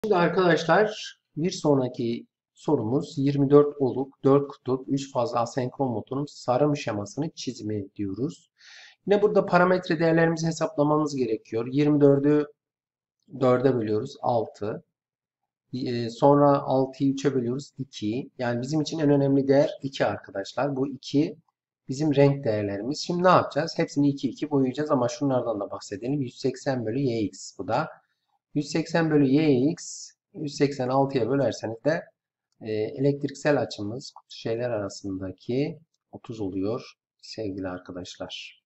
Şimdi arkadaşlar bir sonraki sorumuz 24 oluk 4 kutup 3 fazla asenkron motorun sarım şemasını çizimi diyoruz. Yine burada parametre değerlerimizi hesaplamamız gerekiyor. 24'ü 4'e bölüyoruz 6. Sonra 6'yı 3'e bölüyoruz 2. Yani bizim için en önemli değer 2 arkadaşlar. Bu 2 bizim renk değerlerimiz. Şimdi ne yapacağız? Hepsini 2 2 boyayacağız ama şunlardan da bahsedelim. 180 bölü yx bu da. 180 bölü yx 186'ya bölerseniz de elektriksel açımız şeyler arasındaki 30 oluyor sevgili arkadaşlar.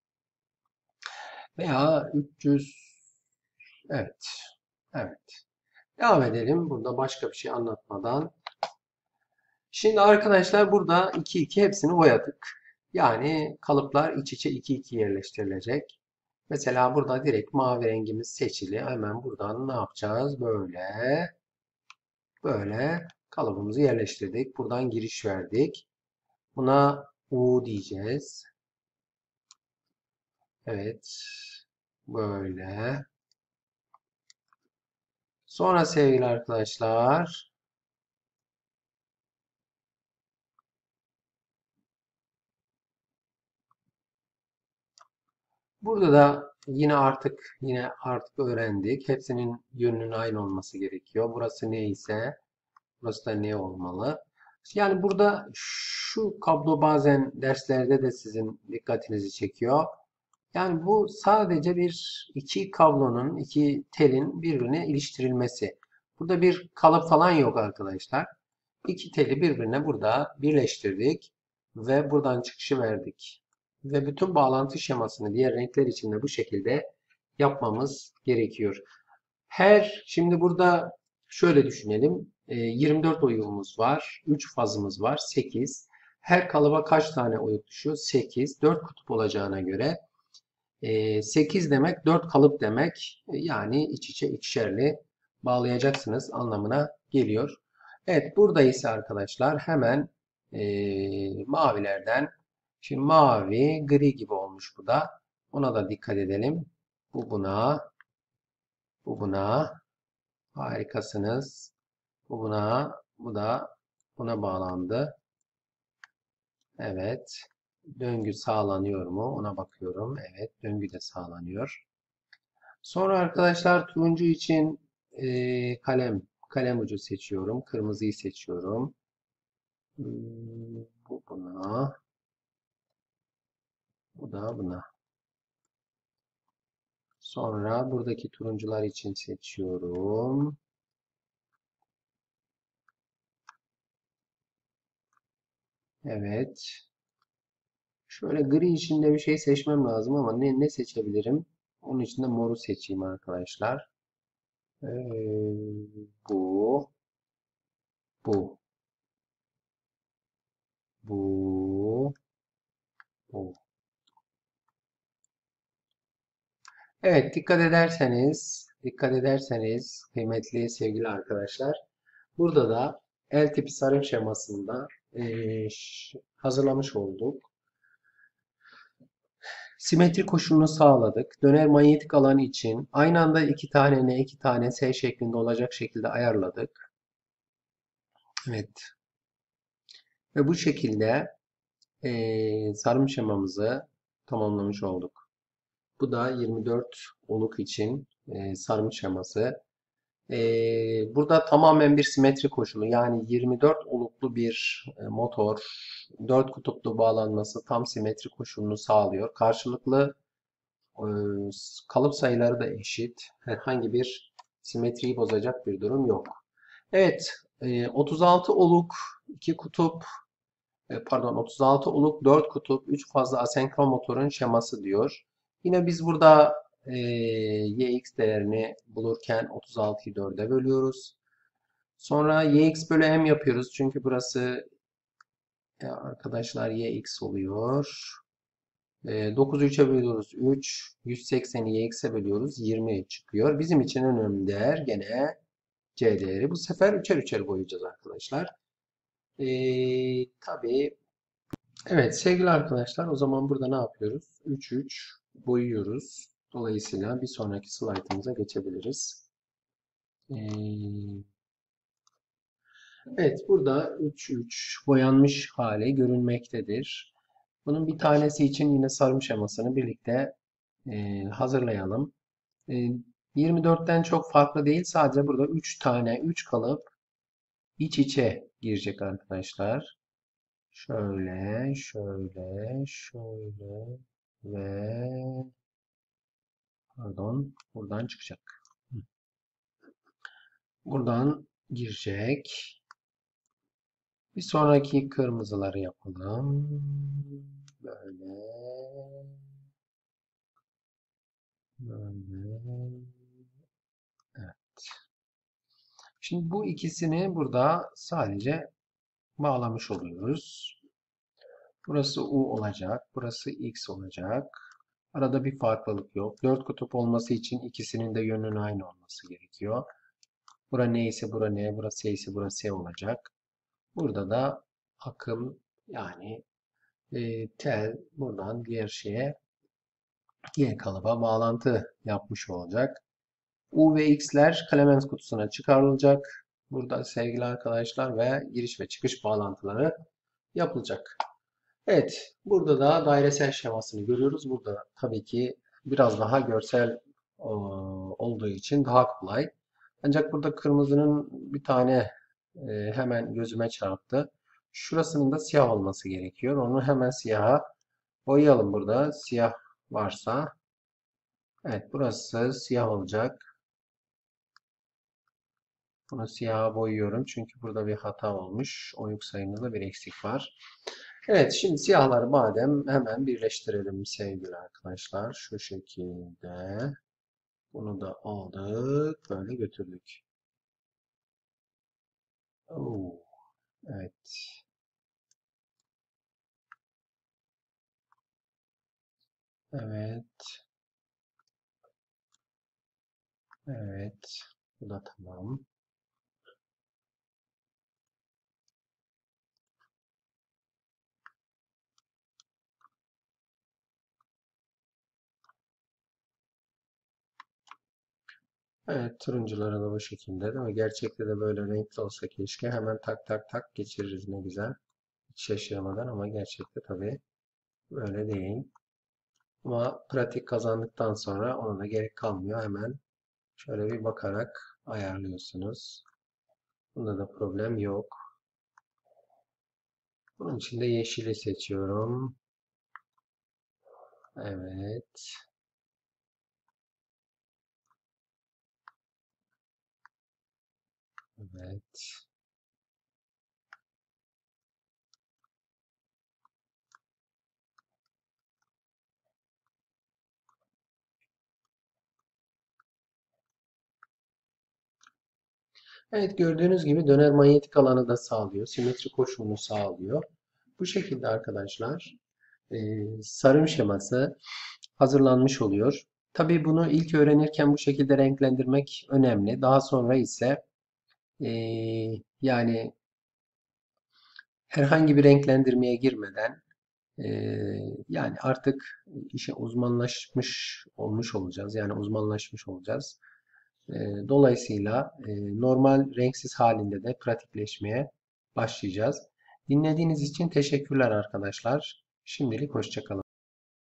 Veya 300, evet. Evet. Devam edelim. Burada başka bir şey anlatmadan. Şimdi arkadaşlar burada 2 2 hepsini boyadık. Yani kalıplar iç içe 2 2 yerleştirilecek. Mesela burada direkt mavi rengimiz seçili. Hemen buradan ne yapacağız? Böyle kalıbımızı yerleştirdik. Buradan giriş verdik. Buna U diyeceğiz. Evet. Böyle. Sonra sevgili arkadaşlar, burada da yine artık öğrendik. Hepsinin yönünün aynı olması gerekiyor. Burası ne ise burası da ne olmalı. Yani burada şu kablo bazen derslerde de sizin dikkatinizi çekiyor. Yani bu sadece iki kablonun, iki telin birbirine iliştirilmesi. Burada bir kalıp falan yok arkadaşlar. İki teli birbirine burada birleştirdik ve buradan çıkışı verdik. Ve bütün bağlantı şemasını diğer renkler için de bu şekilde yapmamız gerekiyor. Şimdi burada şöyle düşünelim. 24 oyuğumuz var. 3 fazımız var. 8. Her kalıba kaç tane oyuk düşüyor? 8. 4 kutup olacağına göre 8 demek 4 kalıp demek. Yani iç içe ikişerli bağlayacaksınız anlamına geliyor. Evet burada ise arkadaşlar hemen mavilerden, şimdi mavi gri gibi olmuş bu da. Ona da dikkat edelim. Bu buna, bu buna. Harikasınız. Bu buna, bu da buna bağlandı. Evet. Döngü sağlanıyor mu? Ona bakıyorum. Evet, döngü de sağlanıyor. Sonra arkadaşlar turuncu için kalem ucu seçiyorum. Kırmızıyı seçiyorum. Bu buna. Bu da buna. Sonra buradaki turuncular için seçiyorum. Evet. Şöyle gri içinde bir şey seçmem lazım ama ne seçebilirim? Onun için de moru seçeyim arkadaşlar. Ee, bu. Bu. Bu. Bu. Evet, dikkat ederseniz kıymetli sevgili arkadaşlar, burada da L tipi sarım şemasında hazırlamış olduk. Simetri koşulunu sağladık. Döner manyetik alan için aynı anda iki tane N, iki tane S şeklinde olacak şekilde ayarladık. Evet. Ve bu şekilde sarım şemamızı tamamlamış olduk. Bu da 24 oluk için sarım şeması. Burada tamamen bir simetri koşulu, yani 24 oluklu bir motor 4 kutuplu bağlanması tam simetri koşulunu sağlıyor. Karşılıklı e, kalıp sayıları da eşit. Herhangi bir simetriyi bozacak bir durum yok. Evet, 36 oluk 2 kutup pardon 36 oluk 4 kutup 3 fazla asenkron motorun şeması diyor. Yine biz burada yx değerini bulurken 36'yı 4'e bölüyoruz. Sonra yx bölü m yapıyoruz. Çünkü burası arkadaşlar yx oluyor. 9'u 3'e bölüyoruz 3. 180'i yx'e bölüyoruz 20 çıkıyor. Bizim için önemli değer gene c değeri. Bu sefer üçer üçer boyayacağız arkadaşlar. Tabii. Evet sevgili arkadaşlar, o zaman burada ne yapıyoruz? 3 3 boyuyoruz. Dolayısıyla bir sonraki slaytımıza geçebiliriz. Ee, evet, burada 3-3 boyanmış hali görünmektedir. Bunun bir tanesi için yine sarım şemasını birlikte hazırlayalım. E, 24'ten çok farklı değil. Sadece burada 3 tane 3 kalıp iç içe girecek arkadaşlar. Şöyle, şöyle, şöyle ve pardon, buradan çıkacak. Buradan girecek. Bir sonraki kırmızıları yapalım. Böyle, böyle. Evet. Şimdi bu ikisini burada sadece bağlamış oluyoruz. Burası U olacak. Burası X olacak. Arada bir farklılık yok. Dört kutup olması için ikisinin de yönünün aynı olması gerekiyor. Bura neyse bura ne, burası S ise burası S olacak. Burada da akım yani tel buradan diğer şeye, diğer kalıba bağlantı yapmış olacak. U ve X'ler Clemens kutusuna çıkarılacak. Burada sevgili arkadaşlar ve giriş ve çıkış bağlantıları yapılacak. Evet, burada da dairesel şemasını görüyoruz. Burada tabii ki biraz daha görsel olduğu için daha kolay. Ancak burada kırmızının bir tane hemen gözüme çarptı. Şurasının da siyah olması gerekiyor. Onu hemen siyaha boyayalım burada. Siyah varsa. Evet, burası siyah olacak. Bunu siyaha boyuyorum. Çünkü burada bir hata olmuş. Oyuk sayımında bir eksik var. Evet, şimdi siyahları madem hemen birleştirelim sevgili arkadaşlar. Şu şekilde. Bunu da aldık. Böyle götürdük. Oo, evet. Evet. Evet. Bu da tamam. Evet, turuncuları da bu şekilde değil mi? Gerçekte de böyle renkli olsa keşke. Hemen tak tak tak geçiririz ne güzel. Hiç şaşırmadan ama gerçekte tabii böyle değil. Ama pratik kazandıktan sonra ona da gerek kalmıyor. Hemen şöyle bir bakarak ayarlıyorsunuz. Bunda da problem yok. Bunun için de yeşili seçiyorum. Evet. Evet. Evet, gördüğünüz gibi döner manyetik alanı da sağlıyor. Simetri koşulunu sağlıyor. Bu şekilde arkadaşlar sarım şeması hazırlanmış oluyor. Tabii bunu ilk öğrenirken bu şekilde renklendirmek önemli. Daha sonra ise e, yani herhangi bir renklendirmeye girmeden yani artık işe uzmanlaşmış olmuş olacağız. Yani uzmanlaşmış olacağız. Dolayısıyla normal renksiz halinde de pratikleşmeye başlayacağız. Dinlediğiniz için teşekkürler arkadaşlar. Şimdilik hoşça kalın.